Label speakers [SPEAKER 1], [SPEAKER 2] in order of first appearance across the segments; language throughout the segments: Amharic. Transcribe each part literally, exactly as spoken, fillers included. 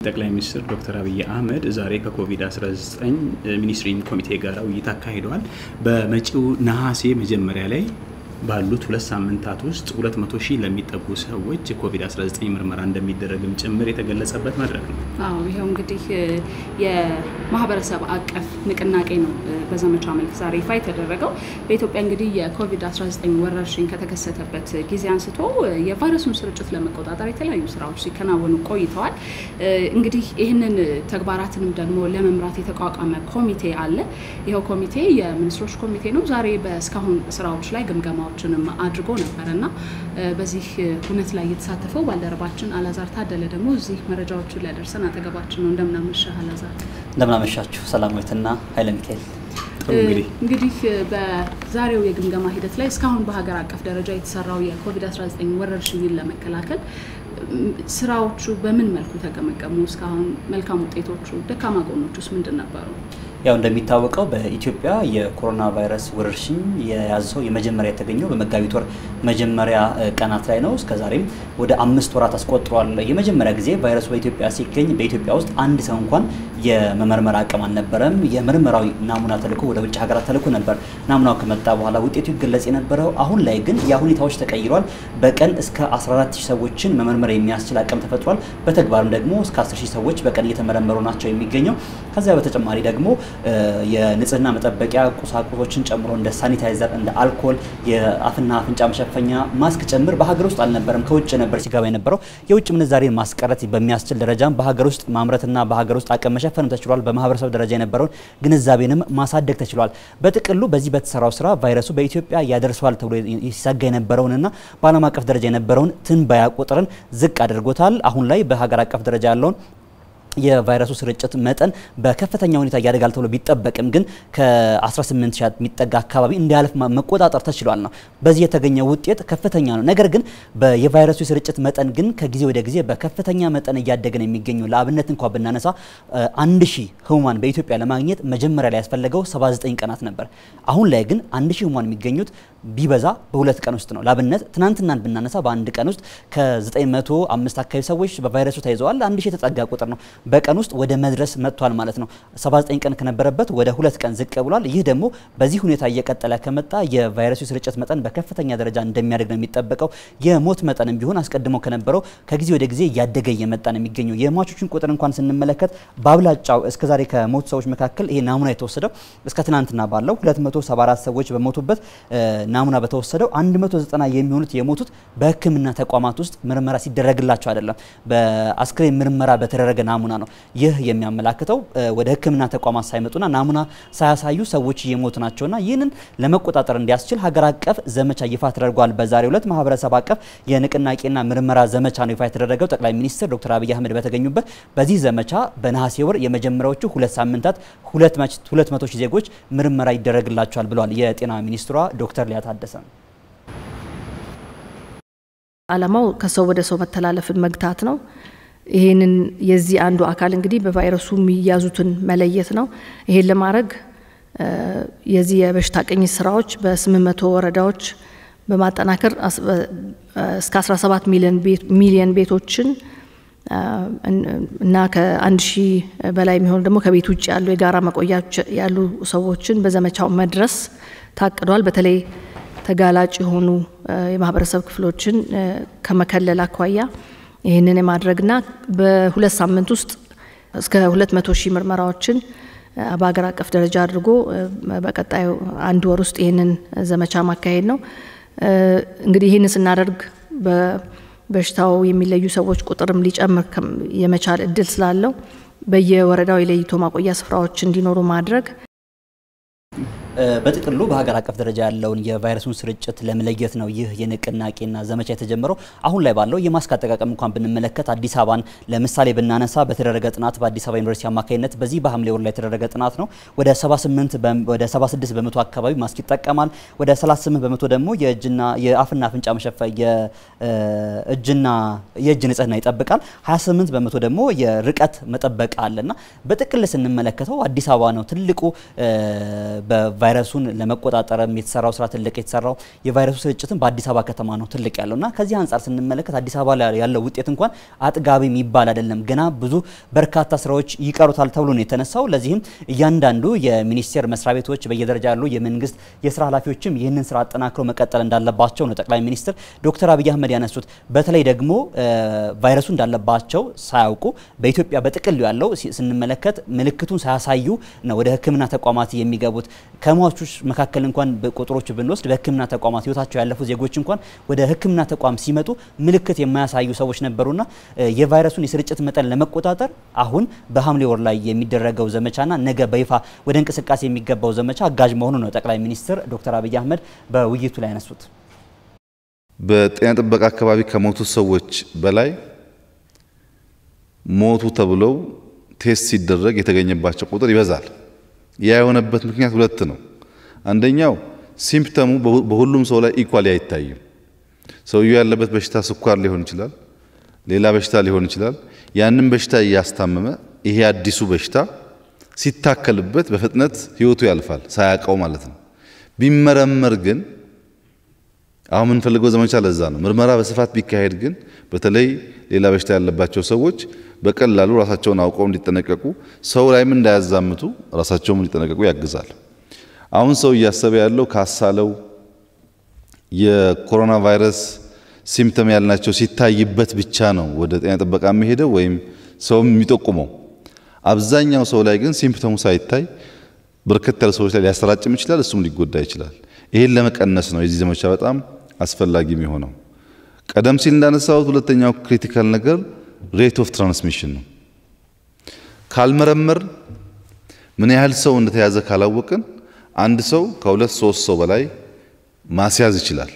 [SPEAKER 1] ጠቅላይ ሚኒስትር ዶክተር አብይ አህመድ ዛሬ ከኮቪድ አስራ ዘጠኝ ሚኒስትሪ ኮሚቴ ጋር ውይይት አካሂደዋል። በመጪው ነሐሴ መጀመሪያ ላይ ባሉት ሁለት ሳምንታት ውስጥ ሁለት መቶ ሺህ ለሚጠጉ ሰዎች ኮቪድ አስራ ዘጠኝ ምርመራ እንደሚደረግም ጭምር የተገለጸበት መድረክ ነው።
[SPEAKER 2] አዎ ይሄው እንግዲህ የማህበረሰብ አቀፍ ንቅናቄ ነው በዘመቻ መልክ ዛሬ ይፋ የተደረገው። በኢትዮጵያ እንግዲህ የኮቪድ አስራ ዘጠኝ ወረርሽኝ ከተከሰተበት ጊዜ አንስቶ የቫይረሱን ስርጭት ለመቆጣጠር የተለያዩ ስራዎች ሲከናወኑ ቆይተዋል። እንግዲህ ይህንን ተግባራትንም ደግሞ ለመምራት የተቋቋመ ኮሚቴ አለ። ይሄው ኮሚቴ የሚኒስትሮች ኮሚቴ ነው። ዛሬ በስካሁን ስራዎች ላይ ግምገማ ችንም አድርጎ ነበርና በዚህ ሁነት ላይ የተሳተፈው ባልደረባችን አላዛር ታደለ ደግሞ እዚህ መረጃዎችን ሊያደርሰን አጠገባችን ነው። እንደምናመሻህ አላዛር።
[SPEAKER 3] እንደምናመሻችሁ ሰላማዊትና ኃይለ ሚካኤል።
[SPEAKER 2] እንግዲህ በዛሬው የግምገማ ሂደት ላይ እስካሁን በሀገር አቀፍ ደረጃ የተሰራው የኮቪድ አስራ ዘጠኝ ወረርሽኝን ለመከላከል ስራዎቹ በምን መልኩ ተገመገሙ? እስካሁን መልካም ውጤቶቹ፣ ደካማ ጎኖቹስ ምንድን ነበሩ?
[SPEAKER 3] ያው እንደሚታወቀው በኢትዮጵያ የኮሮና ቫይረስ ወረርሽኝ የያዘው የመጀመሪያ የተገኘው በመጋቢት ወር መጀመሪያ ቀናት ላይ ነው። እስከዛሬም ወደ አምስት ወራት አስቆጥሯል። የመጀመሪያ ጊዜ ቫይረሱ በኢትዮጵያ ሲገኝ በኢትዮጵያ ውስጥ አንድ ሰው እንኳን የመመርመር አቅም አልነበረም። የምርመራው ናሙና ተልኮ ወደ ውጭ ሀገራት ተልኮ ነበር። ናሙናው ከመጣ በኋላ ውጤቱ ይገለጽ የነበረው። አሁን ላይ ግን ያ ሁኔታዎች ተቀይሯል። በቀን እስከ አስራ አራት ሺህ ሰዎችን መመርመር የሚያስችል አቅም ተፈጥሯል። በተግባርም ደግሞ እስከ አስር ሺህ ሰዎች በቀን እየተመረመሩ ናቸው የሚገኘው። ከዚያ በተጨማሪ ደግሞ የንጽህና መጠበቂያ ቁሳቁሶችን ጨምሮ እንደ ሳኒታይዘር፣ እንደ አልኮል፣ የአፍና አፍንጫ መሸፈኛ ማስክ ጨምር በሀገር ውስጥ አልነበረም፣ ከውጭ ነበር ሲገባ የነበረው። የውጭ ምንዛሬን ማስቀረት በሚያስችል ደረጃም በሀገር ውስጥ ማምረትና በሀገር ውስጥ አቅም መሸፈን ተችሏል። በማህበረሰብ ደረጃ የነበረውን ግንዛቤንም ማሳደግ ተችሏል። በጥቅሉ በዚህ በተሰራው ስራ ቫይረሱ በኢትዮጵያ ያደርሰዋል ተብሎ ሲሰጋ የነበረውንና በዓለም አቀፍ ደረጃ የነበረውን ትንበያ ቁጥርን ዝቅ አድርጎታል። አሁን ላይ በሀገር አቀፍ ደረጃ ያለውን የቫይረሱ ስርጭት መጠን በከፍተኛ ሁኔታ ያደጋል ተብሎ ቢጠበቅም ግን ከ18 ሺህ የሚጠጋ አካባቢ እንዲያልፍ መቆጣጠር ተችሏል ነው። በዚህ የተገኘ ውጤት ከፍተኛ ነው። ነገር ግን የቫይረሱ ስርጭት መጠን ግን ከጊዜ ወደ ጊዜ በከፍተኛ መጠን እያደገ ነው የሚገኘው። ለአብነት እንኳን ብናነሳ አንድ ሺህ ህሙማን በኢትዮጵያ ለማግኘት መጀመሪያ ላይ ያስፈልገው ሰባ ዘጠኝ ቀናት ነበር። አሁን ላይ ግን አንድ ሺህ ህሙማን የሚገኙት ቢበዛ በሁለት ቀን ውስጥ ነው። ለአብነት ትናንትናን ብናነሳ በአንድ ቀን ውስጥ ከ905 አካባቢ ሰዎች በቫይረሱ ተይዘዋል። አንድ ሺህ የተጠጋ ቁጥር ነው። በቀን ውስጥ ወደ መድረስ መጥቷል ማለት ነው። ሰባ ዘጠኝ ቀን ከነበረበት ወደ ሁለት ቀን ዝቅ ብሏል። ይህ ደግሞ በዚህ ሁኔታ እየቀጠለ ከመጣ የቫይረሱ ስርጭት መጠን በከፍተኛ ደረጃ እንደሚያደግ ነው የሚጠበቀው። የሞት መጠንም ቢሆን አስቀድሞ ከነበረው ከጊዜ ወደ ጊዜ እያደገ እየመጣ ነው የሚገኘው። የሟቾችን ቁጥር እንኳን ስንመለከት በአብላጫው እስከዛሬ ከሞት ሰዎች መካከል ይሄ ናሙና የተወሰደው እስከ ትናንትና ባለው ሁለት መቶ ሰባ አራት ሰዎች በሞቱበት ናሙና በተወሰደው አንድ መቶ ዘጠና የሚሆኑት የሞቱት በሕክምና ተቋማት ውስጥ ምርመራ ሲደረግላቸው አይደለም፣ በአስክሬን ምርመራ በተደረገ ናሙና ነው። ይህ የሚያመላክተው ወደ ሕክምና ተቋማት ሳይመጡና ናሙና ሳያሳዩ ሰዎች እየሞቱ ናቸውና ይህንን ለመቆጣጠር እንዲያስችል ሀገር አቀፍ ዘመቻ ይፋ ተደርጓል። በዛሬው ዕለት ማህበረሰብ አቀፍ የንቅናቄና ምርመራ ዘመቻ ነው ይፋ የተደረገው። ጠቅላይ ሚኒስትር ዶክተር አብይ አህመድ በተገኙበት በዚህ ዘመቻ በነሐሴ ወር የመጀመሪያዎቹ ሁለት ሳምንታት ሁለት መቶ ሺህ ዜጎች ምርመራ ይደረግላቸዋል ብለዋል የጤና ሚኒስትሯ ዶክተር ሊያ ታደሰ።
[SPEAKER 4] ዓላማው ከሰው ወደ ሰው መተላለፍን መግታት ነው። ይሄንን የዚህ አንዱ አካል እንግዲህ በቫይረሱ የሚያዙትን መለየት ነው። ይሄን ለማድረግ የዚህ የበሽታ ቅኝት ስራዎች በስምንት መቶ ወረዳዎች በማጠናከር እስከ አስራ ሰባት ሚሊዮን ቤቶችን እና ከአንድ ሺህ በላይ የሚሆኑ ደግሞ ከቤት ውጭ ያሉ የጋራ መቆያዎች ያሉ ሰዎችን በዘመቻው መድረስ ታቅዷል። በተለይ ተጋላጭ የሆኑ የማህበረሰብ ክፍሎችን ከመከለል አኳያ ይሄንን የማድረግና በሁለት ሳምንት ውስጥ እስከ ሁለት መቶ ሺህ ምርመራዎችን በአገር አቀፍ ደረጃ አድርጎ በቀጣዩ አንድ ወር ውስጥ ይሄንን ዘመቻ ማካሄድ ነው። እንግዲህ ይሄንን ስናደርግ በበሽታው የሚለዩ ሰዎች ቁጥርም ሊጨምር የመቻል እድል ስላለው በየወረዳው የለይቶ ማቆያ ስፍራዎች እንዲኖሩ ማድረግ
[SPEAKER 3] በጥቅሉ በሀገር አቀፍ ደረጃ ያለውን የቫይረሱን ስርጭት ለመለየት ነው ይህ የንቅናቄና ዘመቻ የተጀመረው። አሁን ላይ ባለው የማስክ አጠቃቀም እንኳን ብንመለከት አዲስ አበባን ለምሳሌ ብናነሳ በተደረገ ጥናት በአዲስ አበባ ዩኒቨርሲቲ አማካይነት በዚህ በሐምሌ ወር ላይ የተደረገ ጥናት ነው ወደ ሰባ ስምንት ወደ ሰባ ስድስት በመቶ አካባቢ ማስክ ይጠቀማል። ወደ ሰላሳ ስምንት በመቶ ደግሞ የእጅና የአፍና አፍንጫ መሸፈኛ የእጅና የእጅ ንጽህና ይጠብቃል። ሀያ ስምንት በመቶ ደግሞ የርቀት መጠበቅ አለና በጥቅል ስንመለከተው አዲስ አበባ ነው ትልቁ በ ቫይረሱን ለመቆጣጠር የተሰራው ስራ ትልቅ የተሰራው የቫይረሱ ስርጭትን በአዲስ አበባ ከተማ ነው ትልቅ ያለውና ከዚህ አንፃር ስንመለከት አዲስ አበባ ላይ ያለው ውጤት እንኳን አጥጋቢ የሚባል አይደለም ገና ብዙ በርካታ ስራዎች ይቀሩታል ተብሎ ነው የተነሳው ለዚህም እያንዳንዱ የሚኒስቴር መስሪያ ቤቶች በየደረጃ ያሉ የመንግስት የስራ ኃላፊዎችም ይህንን ስራ አጠናክሮ መቀጠል እንዳለባቸው ነው ጠቅላይ ሚኒስትር ዶክተር አብይ አህመድ ያነሱት በተለይ ደግሞ ቫይረሱ እንዳለባቸው ሳያውቁ በኢትዮጵያ በጥቅል ያለው ስንመለከት ምልክቱን ሳያሳዩ ነው ወደ ህክምና ተቋማት የሚገቡት ከሟቾች መካከል እንኳን በቁጥሮች ብንወስድ በህክምና ተቋማት ህይወታቸው ያለፉ ዜጎች እንኳን ወደ ህክምና ተቋም ሲመጡ ምልክት የማያሳዩ ሰዎች ነበሩና የቫይረሱን የስርጭት መጠን ለመቆጣጠር አሁን በሐምሌ ወር ላይ የሚደረገው ዘመቻና ነገ በይፋ ወደ እንቅስቃሴ የሚገባው ዘመቻ አጋዥ መሆኑ ነው ጠቅላይ ሚኒስትር ዶክተር አብይ አህመድ በውይይቱ ላይ ያነሱት
[SPEAKER 5] በጤና ጥበቃ አካባቢ ከሞቱ ሰዎች በላይ ሞቱ ተብለው ቴስት ሲደረግ የተገኘባቸው ቁጥር ይበዛል ያ የሆነበት ምክንያት ሁለት ነው አንደኛው ሲምፕተሙ በሁሉም ሰው ላይ ኢኳሊ አይታይም ሰውየው ያለበት በሽታ ስኳር ሊሆን ይችላል ሌላ በሽታ ሊሆን ይችላል ያንን በሽታ ያስታመመ ይሄ አዲሱ በሽታ ሲታከልበት በፍጥነት ህይወቱ ያልፋል ሳያቀው ማለት ነው ቢመረመር ግን አሁን ምን ፈልገው ዘመቻ ለዛ ነው ምርመራ በስፋት ቢካሄድ ግን በተለይ ሌላ በሽታ ያለባቸው ሰዎች በቀላሉ ራሳቸውን አውቀው እንዲጠነቀቁ ሰው ላይም እንዳያዛምቱ ራሳቸውን እንዲጠነቀቁ ያግዛል አሁን ሰው እያሰበ ያለው ካሳለው የኮሮና ቫይረስ ሲምፕተም ያልናቸው ሲታይበት ብቻ ነው ወደ ጤና ጥበቃ የሚሄደው ወይም ሰው የሚጠቁመው አብዛኛው ሰው ላይ ግን ሲምፕተሙ ሳይታይ በርከት ያለ ሰዎች ላይ ሊያሰራጭም ይችላል እሱም ሊጎዳ ይችላል ይሄን ለመቀነስ ነው የዚህ ዘመቻ በጣም አስፈላጊ የሚሆነው ቀደም ሲል እንዳነሳው ሁለተኛው ክሪቲካል ነገር ሬት ኦፍ ትራንስሚሽን ነው ካልመረመር ምን ያህል ሰው እንደተያዘ ካላወቅን አንድ ሰው ከሁለት ሶስት ሰው በላይ ማስያዝ ይችላል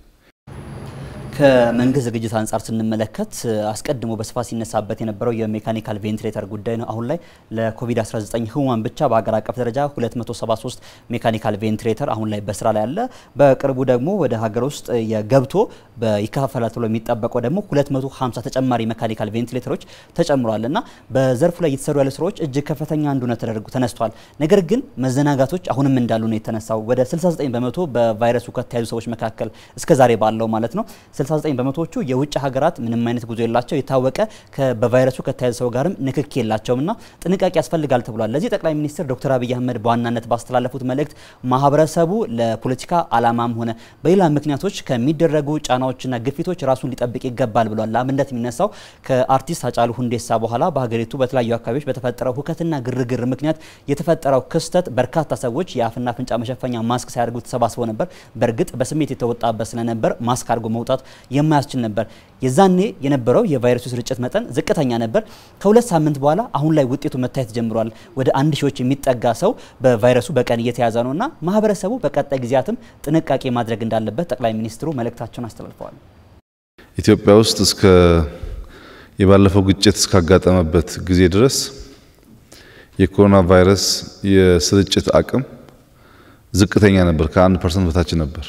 [SPEAKER 3] ከመንግስት ዝግጅት አንፃር ስንመለከት አስቀድሞ በስፋት ሲነሳበት የነበረው የሜካኒካል ቬንቲሌተር ጉዳይ ነው አሁን ላይ ለኮቪድ አስራ ዘጠኝ ህሙማን ብቻ በአገር አቀፍ ደረጃ ሁለት መቶ ሰባ ሶስት ሜካኒካል ቬንቲሌተር አሁን ላይ በስራ ላይ ያለ በቅርቡ ደግሞ ወደ ሀገር ውስጥ የገብቶ በይከፋፈላል ተብሎ የሚጠበቀው ደግሞ ሁለት መቶ ሃምሳ ተጨማሪ ሜካኒካል ቬንቲሌተሮች ተጨምሯልና በዘርፉ ላይ የተሰሩ ያሉ ስራዎች እጅግ ከፍተኛ አንዱነት ተደርጎ ተነስቷል ነገር ግን መዘናጋቶች አሁንም እንዳሉ ነው የተነሳው ወደ ስልሳ ዘጠኝ በመቶ በቫይረሱ ከተያዙ ሰዎች መካከል እስከዛሬ ባለው ማለት ነው ስልሳ ዘጠኝ በመቶዎቹ የውጭ ሀገራት ምንም አይነት ጉዞ የላቸው የታወቀ በቫይረሱ ከተያዘ ሰው ጋርም ንክኪ የላቸውምና ጥንቃቄ ያስፈልጋል ተብሏል ለዚህ ጠቅላይ ሚኒስትር ዶክተር አብይ አህመድ በዋናነት ባስተላለፉት መልእክት ማህበረሰቡ ለፖለቲካ አላማም ሆነ በሌላ ምክንያቶች ከሚደረጉ ጫናዎችና ግፊቶች ራሱን ሊጠብቅ ይገባል ብሏል ለአብነት የሚነሳው ከአርቲስት ሃጫሉ ሁንዴሳ በኋላ በሀገሪቱ በተለያዩ አካባቢዎች በተፈጠረው ሁከትና ግርግር ምክንያት የተፈጠረው ክስተት በርካታ ሰዎች የአፍና አፍንጫ መሸፈኛ ማስክ ሳያደርጉ ተሰባስበው ነበር በእርግጥ በስሜት የተወጣበት ስለነበር ማስክ አድርጎ መውጣት የማያስችል ነበር የዛኔ የነበረው የቫይረሱ ስርጭት መጠን ዝቅተኛ ነበር ከሁለት ሳምንት በኋላ አሁን ላይ ውጤቱ መታየት ጀምሯል ወደ አንድ ሺዎች የሚጠጋ ሰው በቫይረሱ በቀን እየተያዘ ነውና ማህበረሰቡ በቀጣይ ጊዜያትም ጥንቃቄ ማድረግ እንዳለበት ጠቅላይ ሚኒስትሩ መልእክታቸውን አስተላልፈዋል
[SPEAKER 5] ኢትዮጵያ ውስጥ እስከ የባለፈው ግጭት እስካጋጠመበት ጊዜ ድረስ የኮሮና ቫይረስ የስርጭት አቅም ዝቅተኛ ነበር ከአንድ ፐርሰንት በታች ነበር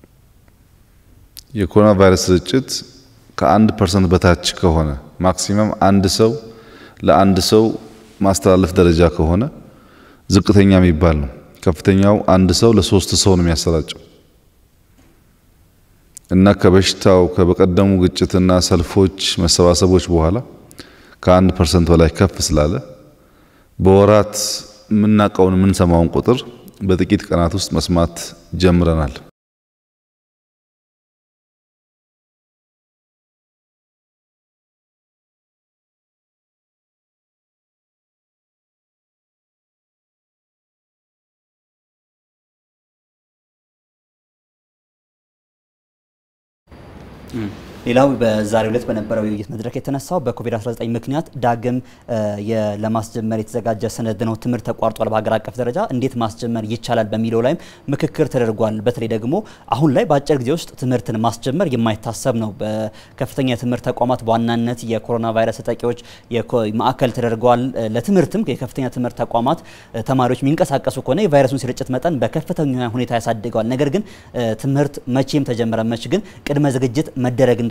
[SPEAKER 5] የኮሮና ቫይረስ ስርጭት ከአንድ ፐርሰንት በታች ከሆነ ማክሲመም አንድ ሰው ለአንድ ሰው ማስተላለፍ ደረጃ ከሆነ ዝቅተኛ የሚባል ነው ከፍተኛው አንድ ሰው ለሶስት ሰው ነው የሚያሰራጨው እና ከበሽታው ከበቀደሙ ግጭትና ሰልፎች መሰባሰቦች በኋላ ከአንድ ፐርሰንት በላይ ከፍ ስላለ በወራት ምናቀውን ምን ሰማውን ቁጥር በጥቂት ቀናት ውስጥ መስማት ጀምረናል
[SPEAKER 3] ሌላው በዛሬው ዕለት በነበረው የውይይት መድረክ የተነሳው በኮቪድ አስራ ዘጠኝ ምክንያት ዳግም ለማስጀመር የተዘጋጀ ሰነድ ነው ትምህርት ተቋርጧል በሀገር አቀፍ ደረጃ እንዴት ማስጀመር ይቻላል በሚለው ላይም ምክክር ተደርጓል በተለይ ደግሞ አሁን ላይ በአጭር ጊዜ ውስጥ ትምህርትን ማስጀመር የማይታሰብ ነው በከፍተኛ የትምህርት ተቋማት በዋናነት የኮሮና ቫይረስ ተጠቂዎች ማዕከል ተደርጓል ለትምህርትም የከፍተኛ ትምህርት ተቋማት ተማሪዎች የሚንቀሳቀሱ ከሆነ የቫይረሱን ስርጭት መጠን በከፍተኛ ሁኔታ ያሳድገዋል ነገር ግን ትምህርት መቼም ተጀመረ መች ግን ቅድመ ዝግጅት መደረግ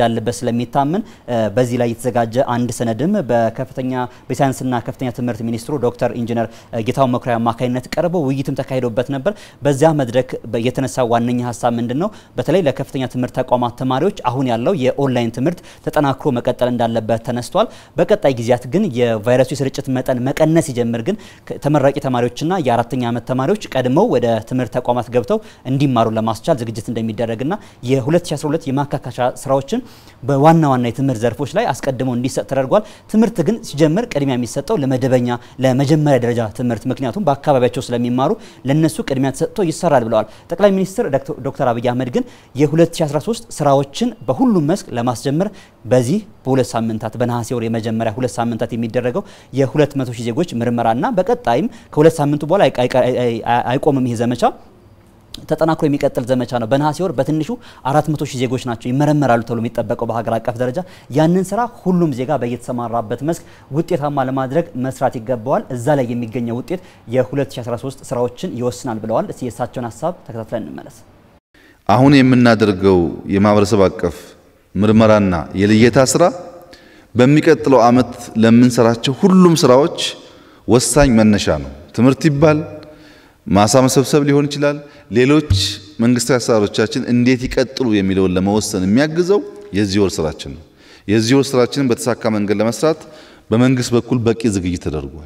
[SPEAKER 3] እንዳለበት ስለሚታመን በዚህ ላይ የተዘጋጀ አንድ ሰነድም በከፍተኛ በሳይንስና ከፍተኛ ትምህርት ሚኒስትሩ ዶክተር ኢንጂነር ጌታሁን መኩሪያ አማካኝነት ቀርቦ ውይይትም ተካሂዶበት ነበር። በዚያ መድረክ የተነሳ ዋነኛ ሀሳብ ምንድነው? በተለይ ለከፍተኛ ትምህርት ተቋማት ተማሪዎች አሁን ያለው የኦንላይን ትምህርት ተጠናክሮ መቀጠል እንዳለበት ተነስቷል። በቀጣይ ጊዜያት ግን የቫይረሱ የስርጭት መጠን መቀነስ ይጀምር ግን ተመራቂ ተማሪዎችና የአራተኛ ዓመት ተማሪዎች ቀድመው ወደ ትምህርት ተቋማት ገብተው እንዲማሩ ለማስቻል ዝግጅት እንደሚደረግና የ2012 የማካካሻ ስራዎችን በዋና ዋና የትምህርት ዘርፎች ላይ አስቀድመው እንዲሰጥ ተደርጓል። ትምህርት ግን ሲጀምር ቅድሚያ የሚሰጠው ለመደበኛ ለመጀመሪያ ደረጃ ትምህርት ምክንያቱም በአካባቢያቸው ስለሚማሩ ለነሱ ቅድሚያ ተሰጥቶ ይሰራል ብለዋል። ጠቅላይ ሚኒስትር ዶክተር አብይ አህመድ ግን የ2013 ስራዎችን በሁሉም መስክ ለማስጀመር በዚህ በሁለት ሳምንታት በነሐሴ ወር የመጀመሪያ ሁለት ሳምንታት የሚደረገው የ200 ሺህ ዜጎች ምርመራና በቀጣይም ከሁለት ሳምንቱ በኋላ አይቆምም ይሄ ዘመቻ ተጠናክሮ የሚቀጥል ዘመቻ ነው። በነሐሴ ወር በትንሹ አራት መቶ ሺህ ዜጎች ናቸው ይመረመራሉ ተብሎ የሚጠበቀው በሀገር አቀፍ ደረጃ ያንን ስራ ሁሉም ዜጋ በየተሰማራበት መስክ ውጤታማ ለማድረግ መስራት ይገባዋል። እዛ ላይ የሚገኘው ውጤት የ2013 ስራዎችን ይወስናል ብለዋል። እስቲ የእሳቸውን ሀሳብ ተከታትለን እንመለስ።
[SPEAKER 5] አሁን የምናደርገው የማህበረሰብ አቀፍ ምርመራና የልየታ ስራ በሚቀጥለው አመት ለምንሰራቸው ሁሉም ስራዎች ወሳኝ መነሻ ነው። ትምህርት ይባል ማሳ መሰብሰብ ሊሆን ይችላል። ሌሎች መንግስታዊ አሰራሮቻችን እንዴት ይቀጥሉ የሚለውን ለመወሰን የሚያግዘው የዚህ ወር ስራችን ነው። የዚህ ወር ስራችንን በተሳካ መንገድ ለመስራት በመንግስት በኩል በቂ ዝግጅት ተደርጓል።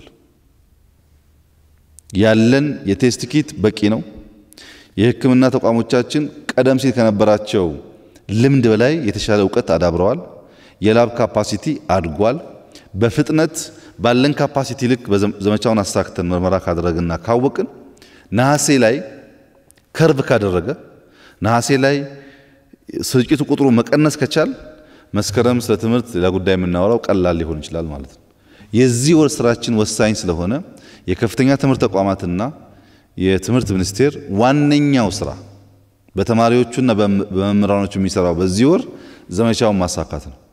[SPEAKER 5] ያለን የቴስት ኪት በቂ ነው። የሕክምና ተቋሞቻችን ቀደም ሲል ከነበራቸው ልምድ በላይ የተሻለ ዕውቀት አዳብረዋል። የላብ ካፓሲቲ አድጓል። በፍጥነት ባለን ካፓሲቲ ልክ ዘመቻውን አሳክተን ምርመራ ካደረግና ካወቅን ነሐሴ ላይ ከርቭ ካደረገ ነሐሴ ላይ ስርጭቱ ቁጥሩ መቀነስ ከቻል መስከረም ስለ ትምህርት ሌላ ጉዳይ የምናወራው ቀላል ሊሆን ይችላል ማለት ነው። የዚህ ወር ስራችን ወሳኝ ስለሆነ የከፍተኛ ትምህርት ተቋማትና የትምህርት ሚኒስቴር ዋነኛው ስራ በተማሪዎቹና በመምህራኖቹ የሚሰራው በዚህ ወር ዘመቻውን ማሳካት ነው።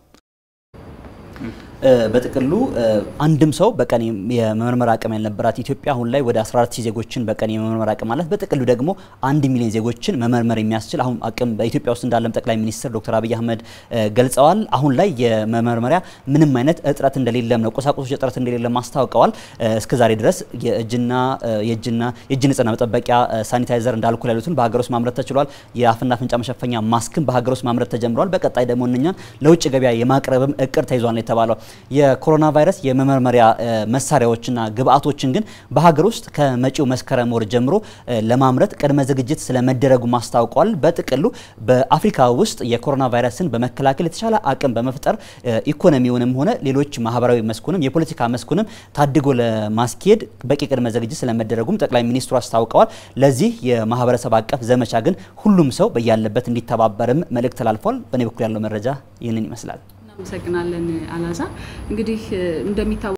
[SPEAKER 3] በጥቅሉ አንድም ሰው በቀን የመመርመር አቅም ያልነበራት ኢትዮጵያ አሁን ላይ ወደ አስራ አራት ሺህ ዜጎችን በቀን የመመርመር አቅም አላት። በጥቅሉ ደግሞ አንድ ሚሊዮን ዜጎችን መመርመር የሚያስችል አሁን አቅም በኢትዮጵያ ውስጥ እንዳለም ጠቅላይ ሚኒስትር ዶክተር አብይ አህመድ ገልጸዋል። አሁን ላይ የመመርመሪያ ምንም አይነት እጥረት እንደሌለም ነው ቁሳቁሶች እጥረት እንደሌለም አስታውቀዋል። እስከዛሬ ድረስ የእጅና የእጅና የእጅ ንጽህና መጠበቂያ ሳኒታይዘር እንዳልኩ ያሉትን በሀገር ውስጥ ማምረት ተችሏል። የአፍና አፍንጫ መሸፈኛ ማስክም በሀገር ውስጥ ማምረት ተጀምሯል። በቀጣይ ደግሞ እነኛን ለውጭ ገበያ የማቅረብም እቅድ ተይዟል ነው የተባለው። የኮሮና ቫይረስ የመመርመሪያ መሳሪያዎችና ግብአቶችን ግን በሀገር ውስጥ ከመጪው መስከረም ወር ጀምሮ ለማምረት ቅድመ ዝግጅት ስለመደረጉ ማስታወቋል። በጥቅሉ በአፍሪካ ውስጥ የኮሮና ቫይረስን በመከላከል የተሻለ አቅም በመፍጠር ኢኮኖሚውንም ሆነ ሌሎች ማህበራዊ መስኩንም የፖለቲካ መስኩንም ታድጎ ለማስኬድ በቂ ቅድመ ዝግጅት ስለመደረጉም ጠቅላይ ሚኒስትሩ አስታውቀዋል። ለዚህ የማህበረሰብ አቀፍ ዘመቻ ግን ሁሉም ሰው በያለበት እንዲተባበርም መልእክት ተላልፏል። በኔ በኩል ያለው መረጃ ይህንን ይመስላል።
[SPEAKER 2] እናመሰግናለን አላዛ። እንግዲህ እንደሚታወቀው